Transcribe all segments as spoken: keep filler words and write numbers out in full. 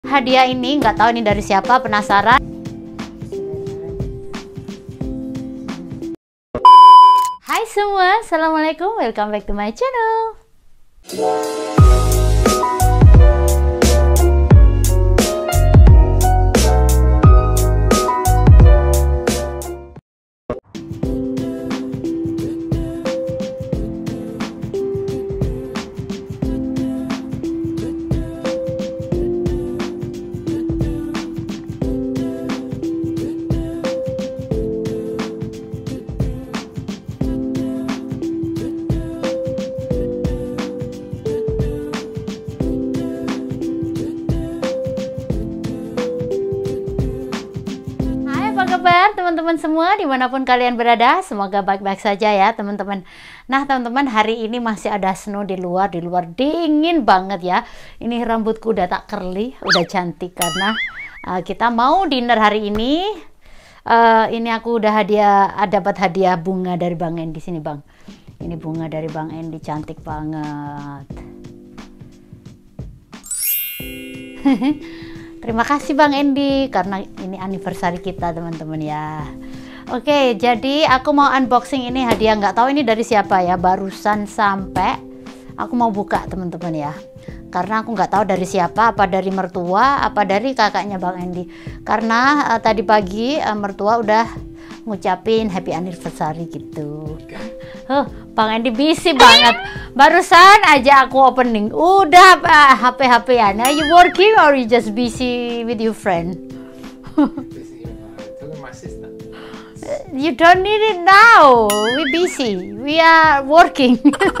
Hadiah ini nggak tahu ini dari siapa, penasaran. Hai semua, assalamualaikum, welcome back to my channel. Kabar teman-teman semua dimanapun kalian berada, semoga baik-baik saja ya teman-teman. Nah teman-teman, hari ini masih ada snow di luar, di luar dingin banget ya. Ini rambutku udah tak curly, udah cantik karena uh, kita mau dinner hari ini. Uh, ini aku udah hadiah, dapat hadiah bunga dari Bang Endi. Sini Bang, ini bunga dari Bang Endi, cantik banget. Terima kasih Bang Endi karena ini anniversary kita teman-teman ya. Oke, jadi aku mau unboxing ini hadiah, nggak tahu ini dari siapa ya, barusan sampai aku mau buka teman-teman ya. Karena aku nggak tahu dari siapa, apa dari mertua, apa dari kakaknya Bang Endi. Karena uh, tadi pagi uh, mertua udah ngucapin happy anniversary gitu. Huh, Bang Endi busy banget. Barusan aja aku opening, udah uh, H P H P-an. Are you working or you just busy with your friend? You don't need it now. We busy. We are working.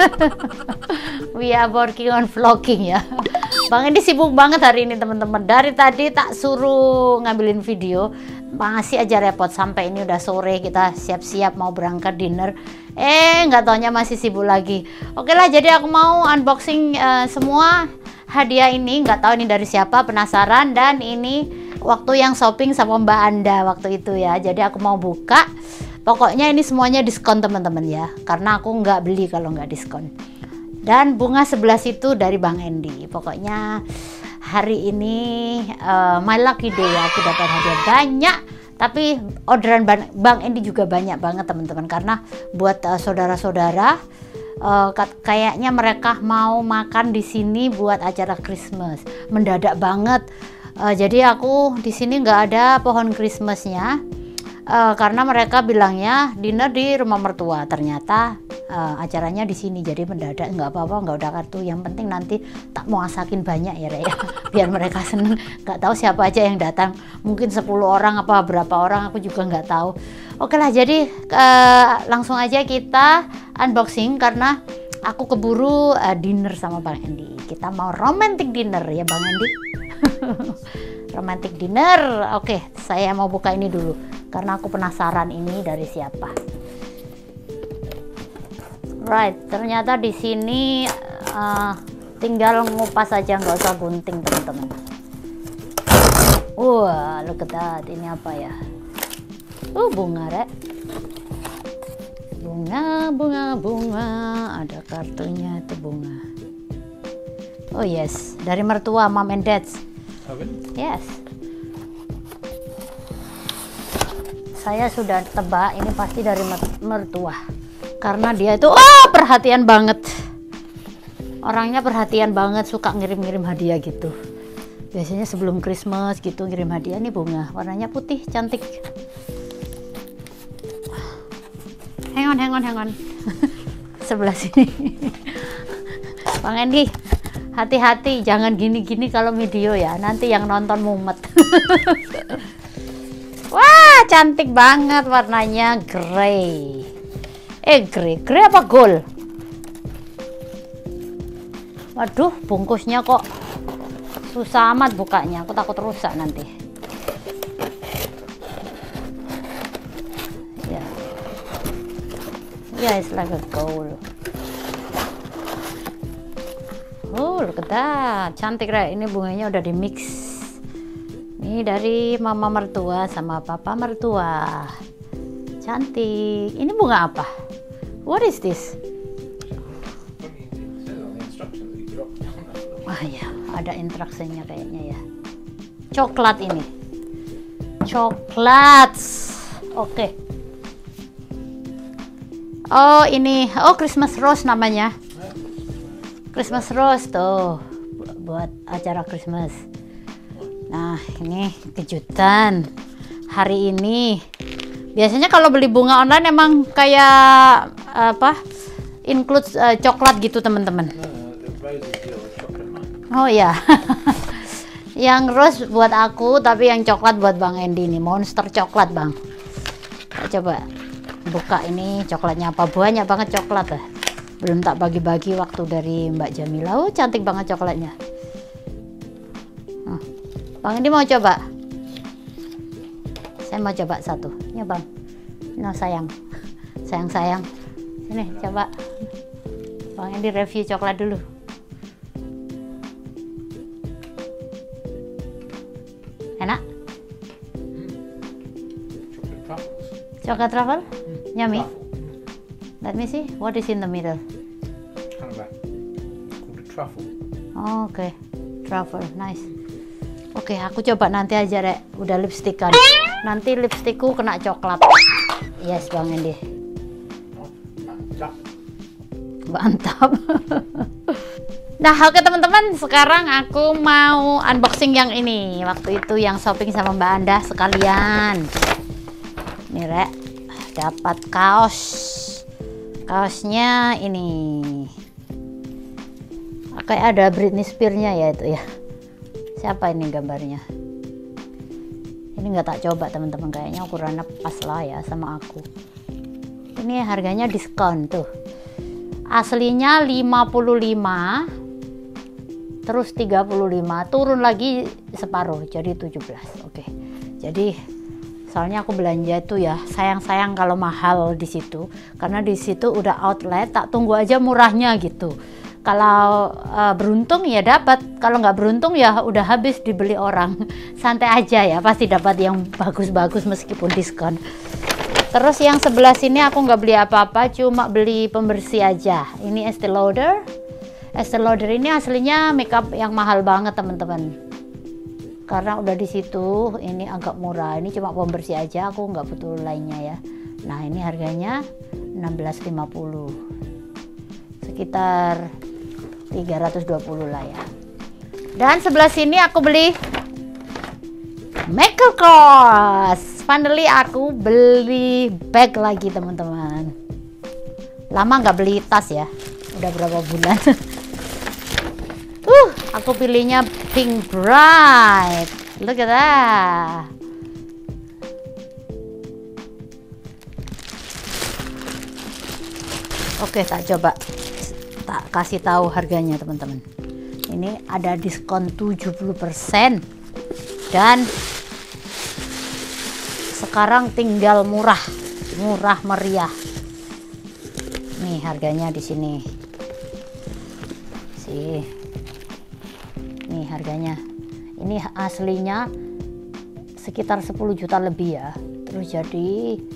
We are working on vlogging ya. Bang Endi sibuk banget hari ini teman-teman. Dari tadi tak suruh ngambilin video, masih aja repot. Sampai ini udah sore, kita siap-siap mau berangkat dinner. Eh nggak taunya masih sibuk lagi. Oke lah, jadi aku mau unboxing uh, semua hadiah ini. Nggak tahu ini dari siapa, penasaran. Dan ini waktu yang shopping sama Mbak Anda waktu itu ya. Jadi aku mau buka. Pokoknya ini semuanya diskon teman-teman ya. Karena aku nggak beli kalau nggak diskon. Dan bunga sebelah situ dari Bang Endi. Pokoknya hari ini uh, my lucky day ya. Aku dapat hadiah banyak. Tapi orderan Bang Endi juga banyak banget teman-teman. Karena buat uh, saudara-saudara uh, kayaknya mereka mau makan di sini buat acara Christmas. Mendadak banget. Uh, jadi aku di sini nggak ada pohon Christmasnya. Uh, karena mereka bilangnya dinner di rumah mertua, ternyata uh, acaranya di sini, jadi mendadak. Nggak apa-apa, nggak udah kartu, yang penting nanti tak mau masakin banyak ya Raya, biar mereka seneng. Nggak tahu siapa aja yang datang, mungkin sepuluh orang apa berapa orang, aku juga nggak tahu. Oke lah, jadi uh, langsung aja kita unboxing karena aku keburu uh, dinner sama Bang Endi. Kita mau romantic dinner ya Bang Endi. Romantic dinner. Oke, saya mau buka ini dulu karena aku penasaran ini dari siapa. Right, ternyata di sini uh, tinggal ngupas aja, nggak usah gunting teman-teman. Wah, look at that. Ini apa ya? Uh, bunga rek. Bunga, bunga, bunga. Ada kartunya itu bunga. Oh yes, dari mertua, mom and dad. Yes. Saya sudah tebak ini pasti dari mertua. Karena dia itu oh perhatian banget. Orangnya perhatian banget, suka ngirim-ngirim hadiah gitu. Biasanya sebelum Christmas gitu ngirim hadiah. Nih bunga, warnanya putih, cantik. Hang on, hang on, hang on. Sebelah sini. Bang Endi, hati-hati, jangan gini-gini kalau video ya, nanti yang nonton mumet. Wah, cantik banget warnanya, grey. Eh, grey, grey apa gold? Waduh, bungkusnya kok susah amat bukanya, aku takut rusak nanti. Ya, yeah. Yeah, it's like a gold. Oh, look at that. Cantik Rek. Ini bunganya udah di mix. Ini dari mama mertua sama papa mertua. Cantik. Ini bunga apa? What is this? Wah ya, ada instruksinya kayaknya ya. coklat ini. Coklat. Oke. Oh, ini. Oh, Christmas rose namanya. Christmas rose tuh. Buat acara Christmas. Nah, ini kejutan. Hari ini. Biasanya kalau beli bunga online emang kayak apa? Include uh, coklat gitu, teman-teman. Oh ya. Yang rose buat aku, tapi yang coklat buat Bang Andy nih, monster coklat, Bang. Coba buka ini coklatnya apa, banyak banget coklat lah. Belum tak bagi-bagi waktu dari Mbak Jamila. Oh, cantik banget coklatnya. Nah, Bang Andy mau coba? Saya mau coba satu. Ya, Bang. Nah, sayang. Sayang-sayang. Sini, coba. Bang Andy review coklat dulu. Enak? Coklat truffle? Hmm. Yummy? Truffle. Let me see. What is in the middle? Kind of a, called a truffle. Oh, oke. Okay. Truffle. Nice. Oke, okay, aku coba nanti aja, Rek. Udah lipstikan. Nanti lipstikku kena coklat. Yes, Bang Andy. Oh, mantap. Mantap. Nah, oke okay, teman-teman, sekarang aku mau unboxing yang ini. Waktu itu yang shopping sama Mbak Anda sekalian. Nih, Rek, dapat kaos. Kaosnya ini. Kayak ada Britney Spears-nya ya itu ya. Siapa ini gambarnya? Ini nggak tak coba, teman-teman. Kayaknya ukurannya pas lah ya sama aku. Ini harganya diskon tuh. Aslinya lima puluh lima. Terus tiga puluh lima, turun lagi separuh jadi tujuh belas. Oke. Jadi soalnya aku belanja itu ya, sayang-sayang kalau mahal di situ, karena di situ udah outlet, tak tunggu aja murahnya gitu. Kalau uh, beruntung ya dapat, kalau nggak beruntung ya udah habis dibeli orang. Santai aja ya, pasti dapat yang bagus-bagus meskipun diskon. Terus yang sebelah sini aku nggak beli apa-apa, cuma beli pembersih aja. Ini Estee Lauder. Estee Lauder ini aslinya makeup yang mahal banget, teman-teman. Karena udah di situ, ini agak murah. Ini cuma pembersih aja, aku nggak butuh lainnya ya. Nah, ini harganya enam belas lima puluh. Sekitar tiga ratus dua puluh lah ya. Dan sebelah sini aku beli Michael Kors. Finally aku beli bag lagi, teman-teman. Lama nggak beli tas ya. Udah berapa bulan. Uh, aku pilihnya Pink Bright. Look at that. Oke, tak coba. Tak kasih tahu harganya, teman-teman. Ini ada diskon tujuh puluh persen. Dan sekarang tinggal murah. Murah meriah. Nih harganya di sini. Sih. Nih harganya. Ini aslinya sekitar sepuluh juta lebih ya. Terus jadi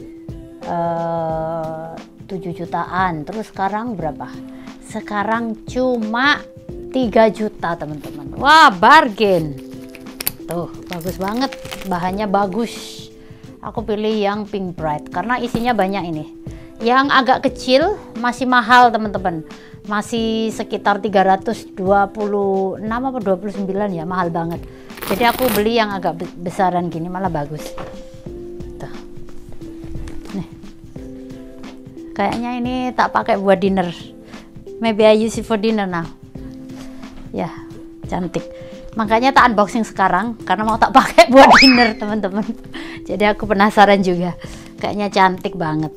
uh, tujuh jutaan. Terus sekarang berapa? Sekarang cuma tiga juta, teman-teman. Wah, bargain. Tuh, bagus banget. Bahannya bagus. Aku pilih yang Pink Bright karena isinya banyak ini. Yang agak kecil masih mahal, teman-teman. Masih sekitar tiga ratus dua puluh enam atau dua puluh sembilan ya, mahal banget. Jadi aku beli yang agak besaran gini, malah bagus. Tuh. Nih. Kayaknya ini tak pakai buat dinner. Maybe I use it for dinner now. Ya, cantik. Makanya tak unboxing sekarang karena mau tak pakai buat dinner, teman-teman. Jadi aku penasaran juga. Kayaknya cantik banget.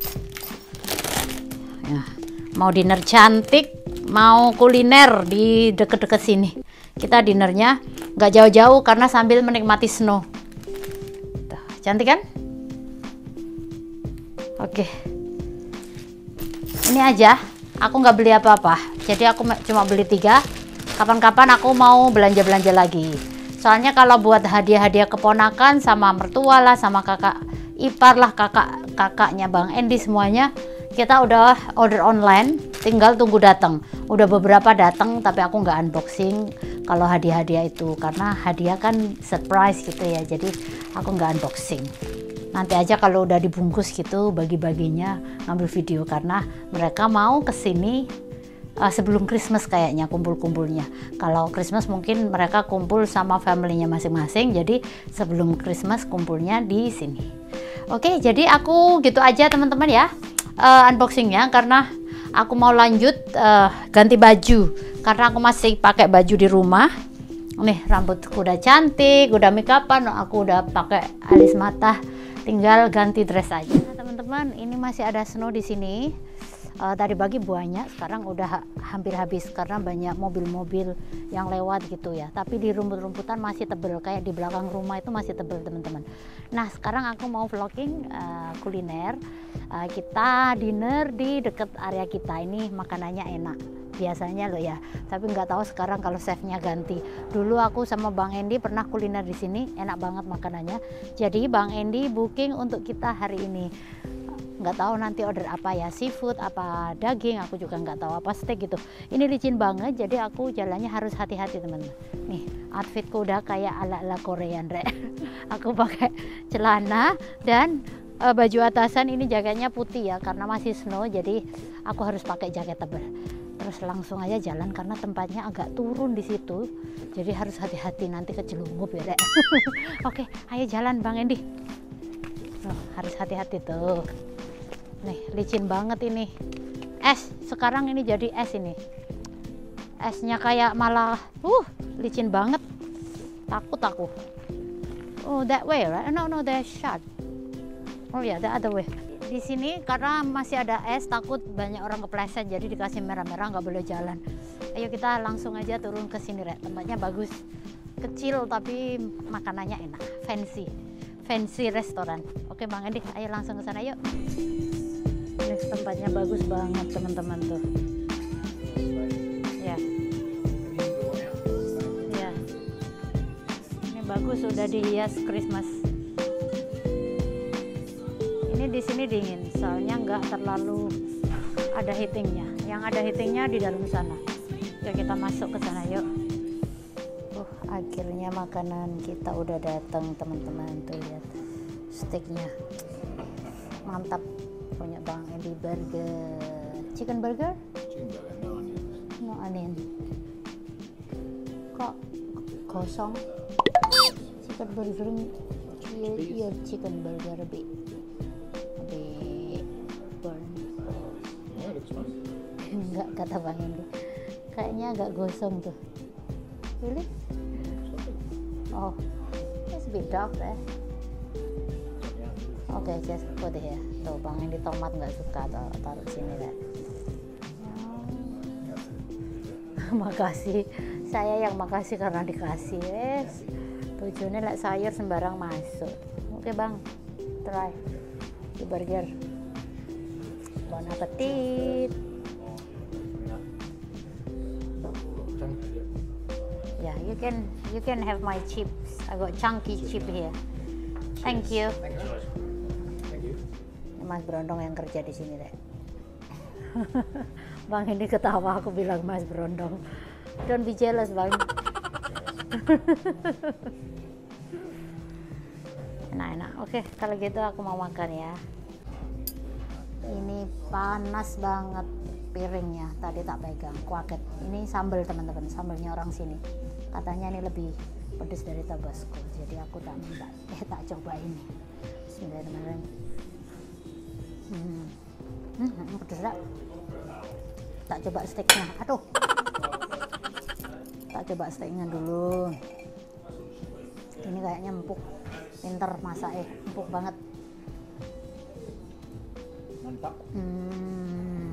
Ya, mau dinner cantik, mau kuliner di deket-deket sini. Kita dinernya nggak jauh-jauh karena sambil menikmati snow. Tuh, cantik kan? Oke. Ini aja. Aku nggak beli apa-apa. Jadi aku cuma beli tiga. Kapan-kapan aku mau belanja-belanja lagi. Soalnya kalau buat hadiah-hadiah keponakan sama mertua lah, sama kakak ipar lah, kakak kakaknya Bang Andy semuanya, kita udah order online, tinggal tunggu datang. Udah beberapa datang tapi aku nggak unboxing kalau hadiah-hadiah itu, karena hadiah kan surprise gitu ya, jadi aku nggak unboxing. Nanti aja kalau udah dibungkus gitu bagi-baginya ngambil video, karena mereka mau kesini uh, sebelum Christmas kayaknya kumpul-kumpulnya. Kalau Christmas mungkin mereka kumpul sama familynya masing-masing, jadi sebelum Christmas kumpulnya di sini. Oke, jadi aku gitu aja teman-teman ya uh, unboxingnya, karena aku mau lanjut uh, ganti baju, karena aku masih pakai baju di rumah. Nih rambutku udah cantik, udah make upan, aku udah pakai alis mata, tinggal ganti dress aja. Nah, teman-teman, ini masih ada snow di sini. Uh, tadi pagi banyak, sekarang udah ha hampir habis karena banyak mobil-mobil yang lewat gitu ya. Tapi di rumput-rumputan masih tebel, kayak di belakang rumah itu masih tebel teman-teman. Nah sekarang aku mau vlogging uh, kuliner. Uh, kita dinner di deket area kita ini, makanannya enak biasanya loh ya. Tapi nggak tahu sekarang kalau chefnya ganti. Dulu aku sama Bang Endi pernah kuliner di sini, enak banget makanannya. Jadi Bang Endi booking untuk kita hari ini. Nggak tahu nanti order apa ya, seafood apa daging, aku juga nggak tahu, apa steak gitu. Ini licin banget, jadi aku jalannya harus hati-hati teman-teman. Nih outfitku udah kayak ala-ala Korean Re. Aku pakai celana dan uh, baju atasan, ini jaketnya putih ya karena masih snow, jadi aku harus pakai jaket tebal. Terus langsung aja jalan karena tempatnya agak turun di situ, jadi harus hati-hati nanti kejelungup ya Re. Oke, ayo jalan Bang Endi. Oh, harus hati-hati tuh. Nih licin banget ini, es sekarang ini jadi es, ini esnya kayak malah uh licin banget, takut aku. Oh that way right? No no that's shut. Oh ya yeah, the other way. Di sini karena masih ada es, takut banyak orang kepleset, jadi dikasih merah-merah, nggak boleh jalan. Ayo kita langsung aja turun ke sini Rek. Tempatnya bagus, kecil tapi makanannya enak, fancy fancy restoran. Oke Bang Endi, ayo langsung ke sana yuk. Ini tempatnya bagus banget teman-teman tuh. Ya. Ya. Ini bagus, sudah dihias Christmas. Ini di sini dingin, soalnya nggak terlalu ada heatingnya. Yang ada heatingnya di dalam sana. Yuk kita masuk ke sana yuk. Uh, akhirnya makanan kita udah datang teman-teman, tuh lihat steaknya mantap, punya Bang Endi. Burger, chicken burger, Chicken burger, no onion. no onion. Kok kosong? Chicken burger, iya iya chicken burger lebih lebih burn. Yeah, looks fine. Enggak, kata Bang Endi, kayaknya agak gosong tuh. Really? Oh, it's a bit dark there. Oke, okay, just put it here. Tuh Bang Endi tomat nggak suka, taruh, taruh sini deh. Oh. Makasih, saya yang makasih karena dikasih. Wes, tujuannya lah sayur sembarang masuk. Oke okay, Bang, try di burger. Bon appetit. Yeah, you can you can have my chips. I got chunky chip here. Thank you. Thank you. Thank you. Ini Mas Brondong yang kerja di sini deh. Bang ini ketawa, aku bilang Mas Brondong. Don't be jealous Bang. Enak-enak. Oke, kalau gitu aku mau makan ya. Ini panas banget piringnya, tadi tak pegang, kuaget. Ini sambal teman-teman, sambalnya orang sini. Katanya ini lebih pedas dari Tabasco, jadi aku tak minta, eh tak coba ini. Bismillahirrahmanirrahim. Hmm, hmm pedas tak? Tak coba steaknya, aduh. Tak coba steaknya dulu. Ini kayaknya empuk, pinter masak eh, empuk banget. Mantap. Hmm,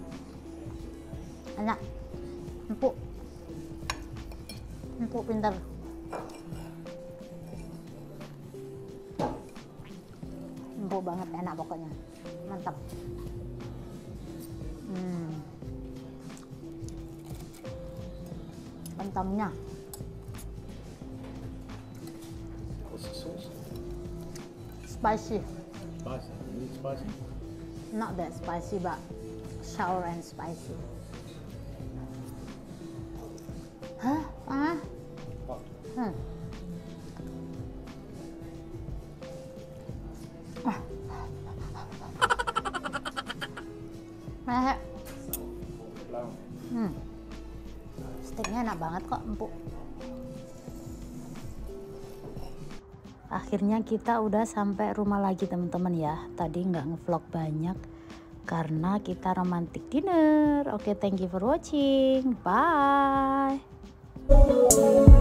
enak, empuk, empuk pintar. Empuk banget, enak pokoknya, mantap. Hmm, kentalnya. What's the sauce? Spicy, Spicy. You eat spicy? not that spicy but sour and spicy. Hah? Ah? Hmm. Ah. Nah, hmm. Steaknya enak banget kok, empuk. Akhirnya kita udah sampai rumah lagi teman-teman ya. Tadi nggak ngevlog banyak karena kita romantic dinner. Oke, thank you for watching. Bye.